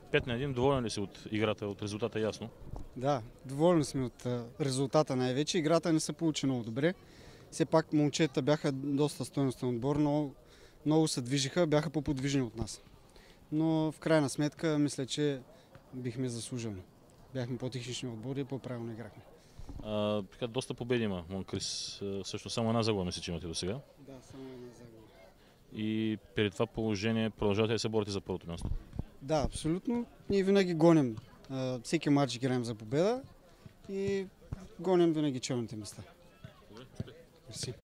5-1, доволен ли си от играта, от резултата, ясно? Да, доволни сме от резултата най-вече. Играта не се получи много добре. Все пак момчета бяха доста стойностен отбор, но много се движиха, бяха по-подвижни от нас. Но в крайна сметка мисля, че бихме заслужили. Бяхме по-технични отбори и по-правилно играхме. Така, доста победи има Монкрис. Също само една загуба мисля, че имате до сега. Да, само една загуба. И при това положение продължавате да се борите за първото място. Да, абсолютно. Ние винаги гоним. Всеки матч играем за победа и гоним винаги челните места. Мерси.